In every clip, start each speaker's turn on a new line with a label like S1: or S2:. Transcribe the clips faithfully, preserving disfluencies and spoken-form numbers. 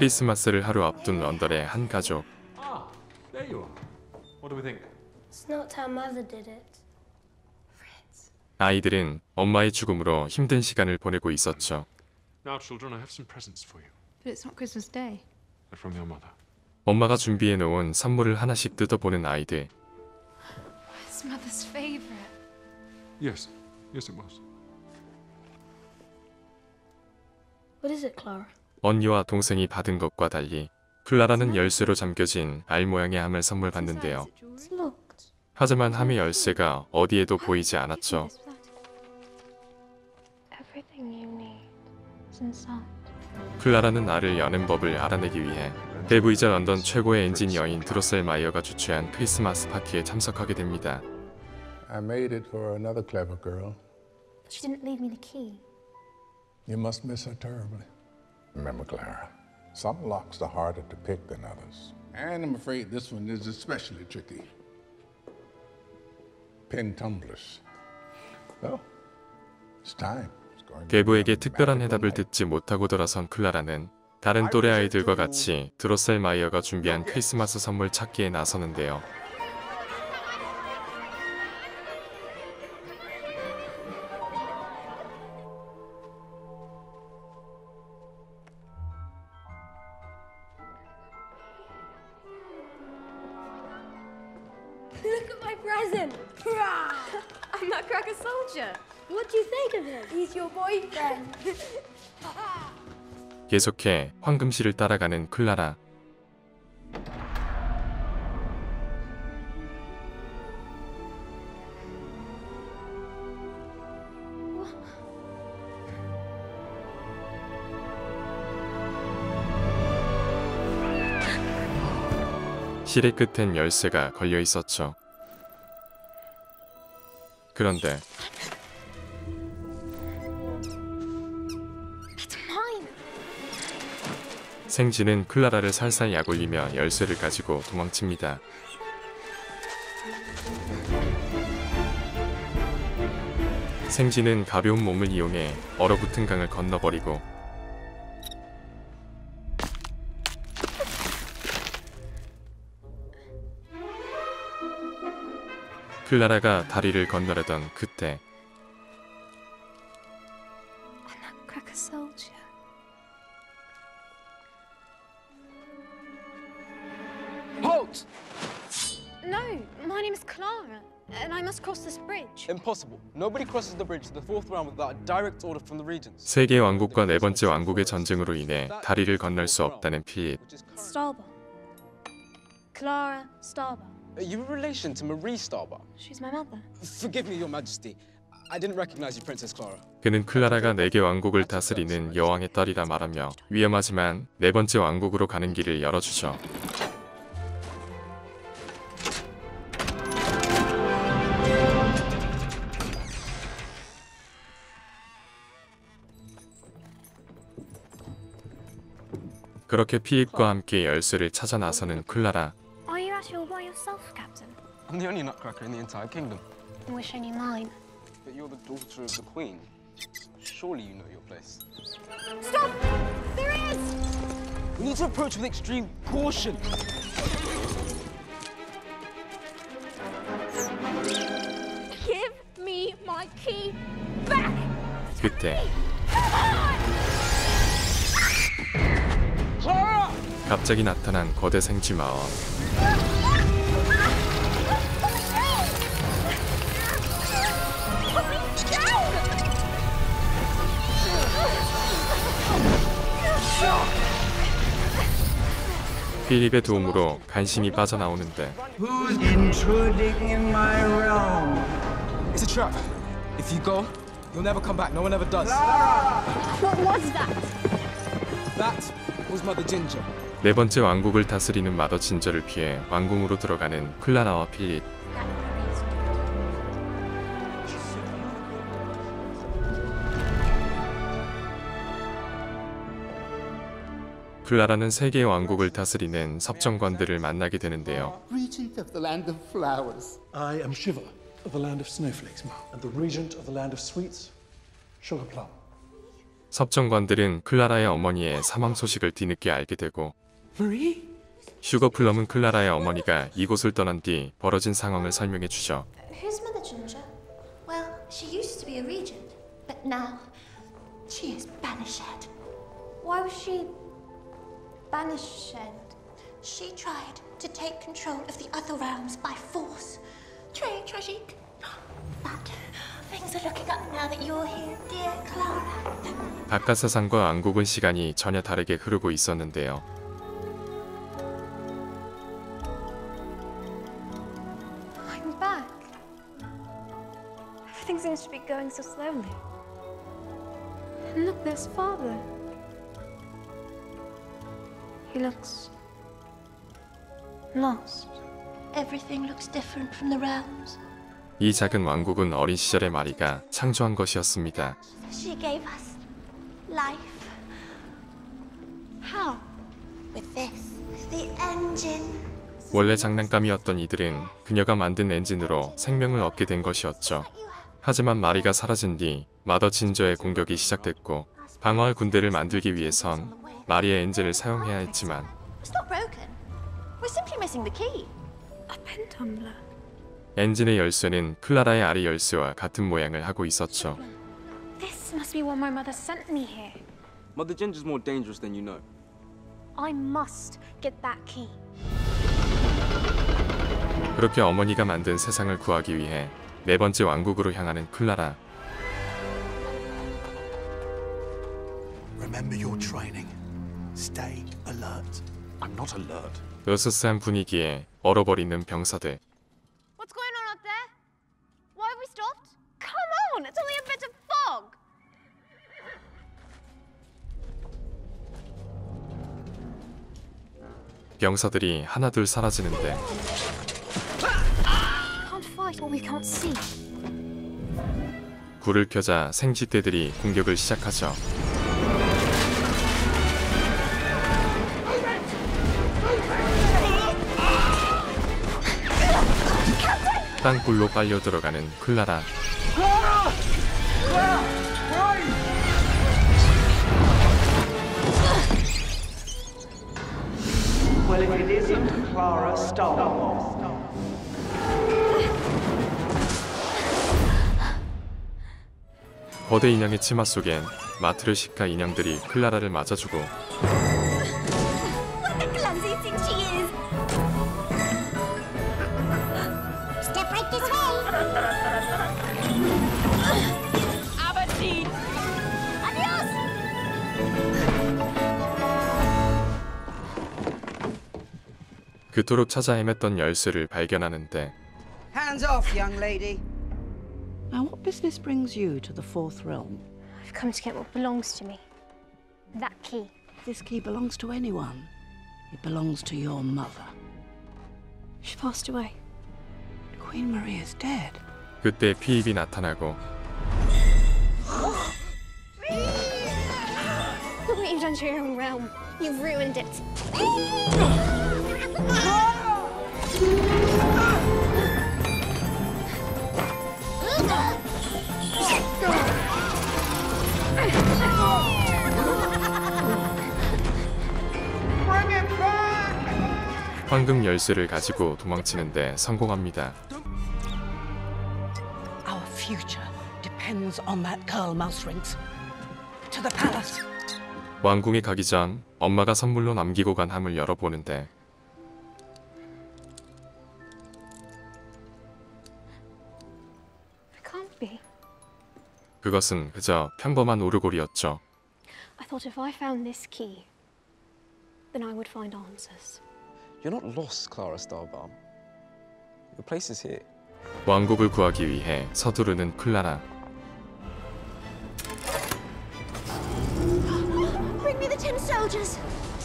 S1: 크리스마스를 하루 앞둔 런던의 한 가족.
S2: Ah, there you are. What do we think?
S3: It's not how Mother did it.
S1: 아이들은 엄마의 죽음으로 힘든 시간을 보내고 있었죠.
S2: Now, children, I have some presents for you.
S4: But it's not Christmas Day.
S2: They're from your mother.
S1: 엄마가 준비해 놓은 선물을 하나씩 뜯어보는 아이들.
S4: It's Mother's favorite.
S2: Yes, yes, it was.
S3: What is it, Clara?
S1: 언니와 동생이 받은 것과 달리 클라라는 열쇠로 잠겨진 알 모양의 함을 선물 받는데요.
S3: It's locked.
S1: 하지만 함의 열쇠가 어디에도 보이지 않았죠.
S3: Everything you need is inside.
S1: 클라라는 알을 여는 법을 알아내기 위해 배부이자 런던 최고의 엔지니어인 드로셀 마이어가 주최한 크리스마스 파티에 참석하게 됩니다.
S5: I made it for another clever girl.
S3: But she didn't leave me the key.
S5: You must miss her terribly. Remember, Clara, some locks are harder to pick than others. And I'm afraid this one is especially tricky. Pin tumblers. Well, it's time.
S1: 계부에게 특별한 해답을 듣지 못하고 돌아선 클라라는 다른 또래 아이들과 같이 드로셀 마이어가 준비한 크리스마스 선물 찾기에 나서는데요.
S3: Look at my present!
S4: I'm not Cracker Soldier.
S3: What do you think of him? He's your boyfriend.
S1: 계속해 황금실을 따라가는 클라라. 실의 끝엔 열쇠가 걸려 있었죠. 그런데 생쥐는 클라라를 살살 약올리며 열쇠를 가지고 도망칩니다. 생쥐는 가벼운 몸을 이용해 얼어붙은 강을 건너버리고 클라라가 다리를 건너려던 그때
S3: I'm not Cracker Soldier.
S6: Halt!
S4: No, my name is Clara, and I must cross this bridge.
S6: Impossible. Nobody crosses the bridge to the fourth round without a direct order from the regents.
S1: 세계 왕국과 네 번째 왕국의 전쟁으로 인해 다리를 건널 수 없다는 필립.
S3: Starbuck. Clara Starbuck.
S6: Are you a relation to Marie Starbuck?
S3: She's my mother.
S6: Forgive me, Your Majesty. I didn't recognize you, Princess Clara.
S1: 그는 클라라가 네 개 왕국을 다스리는 여왕의 딸이라 말하며 위험하지만 네 번째 왕국으로 가는 길을 열어주죠. 그렇게 필립과 함께 열쇠를 찾아 나서는 클라라.
S3: Are you at your by yourself, Captain?
S6: I'm the only nutcracker in the entire kingdom.
S3: I wish I knew mine.
S6: But you're the daughter of the Queen. Surely you know your place.
S3: Stop! There is!
S6: We need to approach with extreme caution.
S3: Give me my key back!
S1: 그때
S6: Clara!
S1: 갑자기 나타난 거대 생쥐 마왕. 필립의 도움으로 간신히 빠져나오는데
S7: Who's intruding in my realm?
S6: It's a trap. If you go, you'll never come back. No one ever does.
S3: What was that?
S6: That was Mother Ginger.
S1: 네 번째 왕국을 다스리는 마더 진저를 피해 왕궁으로 들어가는 클라라와 필립. 클라라는 세계의 왕국을 다스리는 섭정관들을 만나게 되는데요.
S8: Regent of the land of flowers.
S9: I am Shiva of the land of snowflakes, and the regent of the land of sweets, Sugar Plum.
S1: 섭정관들은 클라라의 어머니의 사망 소식을 뒤늦게 알게 되고
S7: Marie?
S1: 슈거플럼은 클라라의 어머니가 이곳을 떠난 뒤 벌어진 상황을 설명해 주죠.
S9: Who's Mother Ginger? Well, she used to be a regent, but now she is banished.
S3: Why was she banished?
S9: She tried to take control of the other realms by force. Très tragique. But things are looking up now that you're here, dear Clara.
S1: 바깥 세상과 왕국은 시간이 전혀 다르게 흐르고 있었는데요.
S4: I'm back. Everything seems to be going so slowly. And look, there's Father. He looks lost.
S9: Everything looks different from the realms.
S1: 이 작은 왕국은 어린 시절의 마리가 창조한 것이었습니다.
S9: She gave us life.
S4: How?
S9: With this, the engine.
S1: 원래 장난감이었던 이들은 그녀가 만든 엔진으로 생명을 얻게 된 것이었죠. 하지만 마리가 사라진 뒤 마더 진저의 공격이 시작됐고 방어할 군대를 만들기 위해선 마리의 엔진을 사용해야 했지만
S9: It's not broken. We're simply missing the key.
S4: A pen tumbler.
S1: 엔진의 열쇠는 클라라의 아리 열쇠와 같은 모양을 하고 있었죠.
S4: This must be what my mother sent me here.
S6: Mother Ginger's more dangerous than you know.
S4: I must get that key.
S1: 그렇게 어머니가 만든 세상을 구하기 위해 네 번째 왕국으로 향하는 클라라.
S10: Remember your training. Stay alert.
S2: I'm not alert.
S1: 으스스한 분위기에 얼어버리는 병사들.
S4: What's going on up there? Why have we stopped? Come on, it's only a bit of fog.
S1: 병사들이 하나둘 사라지는데
S4: Can't fight what we can't see.
S1: 불을 켜자 생쥐떼들이 공격을 시작하죠. 땅굴로 빨려 들어가는 클라라.
S7: Well, if it isn't Clara, stop.
S1: 거대 인형의 치마 속엔 마트르시카 인형들이 클라라를 맞아주고
S9: What the clumsy thing she is! Step right this way!
S3: Aberdeen!
S9: Adios!
S1: 그토록 찾아 헤맸던 열쇠를 발견하는데
S7: Hands off, young lady.
S11: Now, what business brings you to the Fourth Realm?
S4: I've come to get what belongs to me. That key.
S11: This key belongs to anyone. It belongs to your mother.
S4: She passed away.
S11: Queen Marie is dead.
S1: 그때 피입이 나타나고
S4: Look what you've done to your own realm. You've ruined it.
S1: 황금 열쇠를 가지고 도망치는데 성공합니다.
S11: Our future depends on that girl, Mouse Rings. To the palace.
S1: 왕궁에 가기 전 엄마가 선물로 남기고 간 함을 열어보는데
S4: It can't be.
S1: 그것은 그저 평범한 오르골이었죠.
S4: I thought if I found this key, then I would find answers.
S6: You're not lost, Clara Starbaum. Your place is here.
S1: 왕국을 구하기 위해 서두르는 클라라.
S9: Bring me the tin soldiers!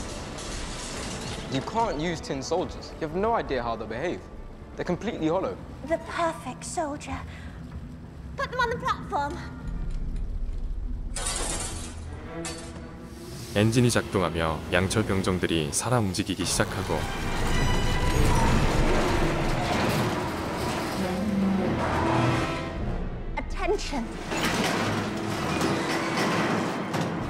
S6: You can't use tin soldiers. You have no idea how they behave. They're completely hollow.
S9: The perfect soldier. Put them on the platform.
S1: 엔진이 작동하며 양철 병정들이 살아 움직이기 시작하고
S9: Attention.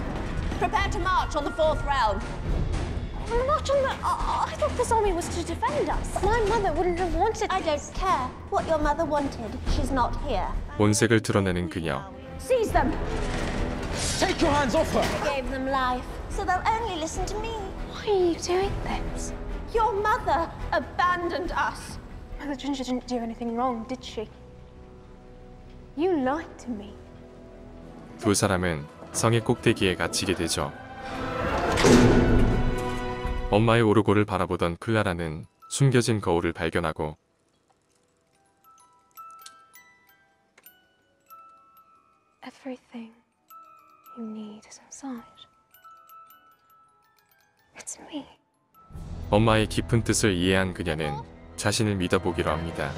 S4: Prepare to march on the fourth realm.
S9: March on the... Oh, I thought this army was to defend us. My mother wouldn't have wanted I don't care what your mother wanted. She's not here.
S1: 본색을 드러내는 그녀.
S9: Seize them!
S6: Take your hands off her!
S9: I gave them life, so they'll only listen to me. Why are you doing this? Your mother abandoned us. Mother Ginger didn't do anything wrong, did she? You lied to me.
S1: 두 사람은 성의 꼭대기에 갇히게 되죠. 엄마의 오르골을 바라보던 클라라는 숨겨진 거울을 발견하고
S9: Everything you need is inside. It's me.
S1: 엄마의 깊은 뜻을 이해한 그녀는 자신을 믿어보기로 합니다.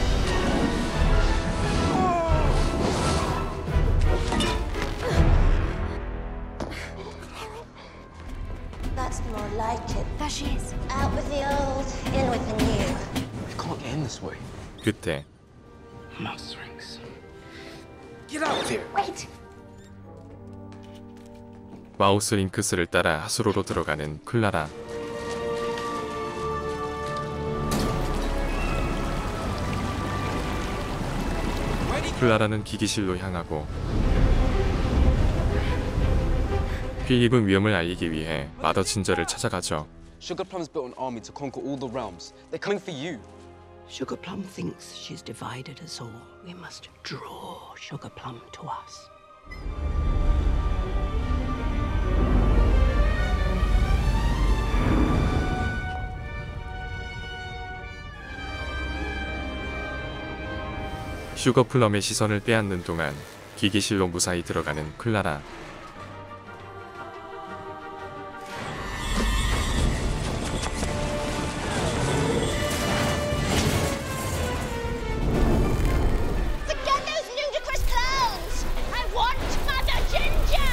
S9: That's more like it. There she is. Out with the old, in with the new.
S6: We can't get in this way.
S1: 그때
S10: Mouse rings.
S6: Get out of here!
S9: Wait.
S1: 마우스 링크스를 따라 하수로로 들어가는 클라라. 클라라는 기기실로 향하고 필립은 위험을 알리기 위해 마더 진저를 찾아가죠.
S6: Sugar Plum's built an army to conquer all the realms. They're coming for you.
S11: Sugar Plum thinks she's divided us all. We must draw Sugar Plum to us.
S1: 슈거플럼의 시선을 빼앗는 동안 기기실로 무사히 들어가는 클라라.
S4: Forget those ludicrous clowns! I want Mother Ginger!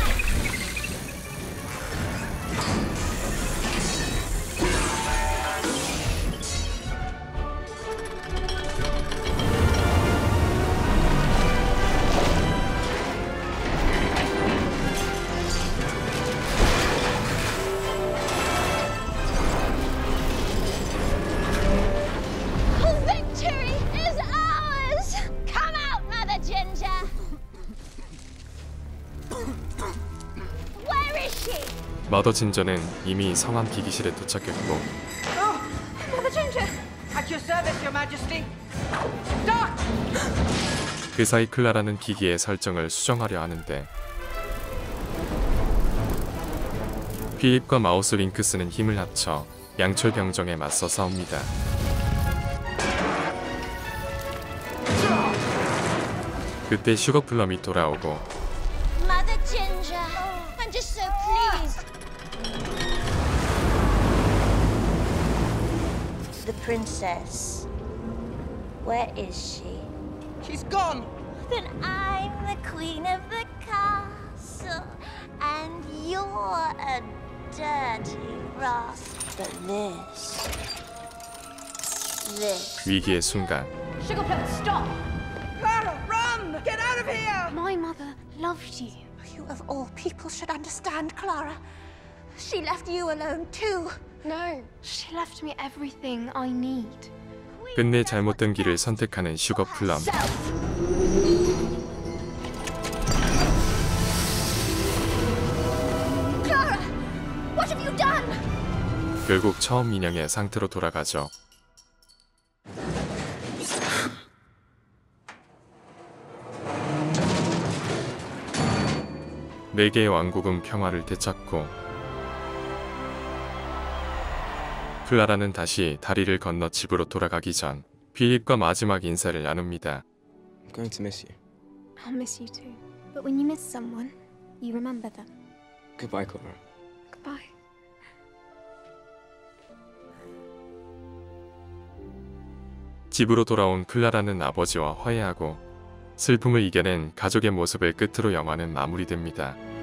S4: Victory is ours! Come out, Mother Ginger! Where is she?
S1: 마더 진저는 이미 성함 기기실에 도착했고
S9: Mother Ginger!
S11: At your service, Your Majesty. Stop!
S1: 그 사이 클라라는 기기의 설정을 수정하려 하는데 필립과 마우스 링크스는 힘을 합쳐 양철 병정에 맞서 싸웁니다. 그때 슈거플럼이 돌아오고
S9: Mother Ginger! I'm just so pleased. The princess. Where is she?
S11: She's gone!
S9: Then I'm the queen of the castle, and you're a dirty rascal. This. This.
S1: 위기의 순간
S4: Sugar Plum, stop!
S11: Clara, run! Get out of here!
S9: My mother loved you.
S3: You of all people should understand, Clara. She left you alone too.
S9: No, she left me everything I need.
S1: 끝내 잘못된 길을 선택하는 슈거플럼.
S9: Clara, what have you done?
S1: 결국 처음 인형의 상태로 돌아가죠. 네 개의 왕국은 평화를 되찾고 클라라는 다시 다리를 건너 집으로 돌아가기 전 필립과 마지막 인사를 나눕니다.
S6: I'm going to miss you.
S9: I'll miss you too. But when you miss someone, you remember them.
S6: Goodbye, Clara.
S9: Goodbye.
S1: 집으로 돌아온 클라라는 아버지와 화해하고 슬픔을 이겨낸 가족의 모습을 끝으로 영화는 마무리됩니다.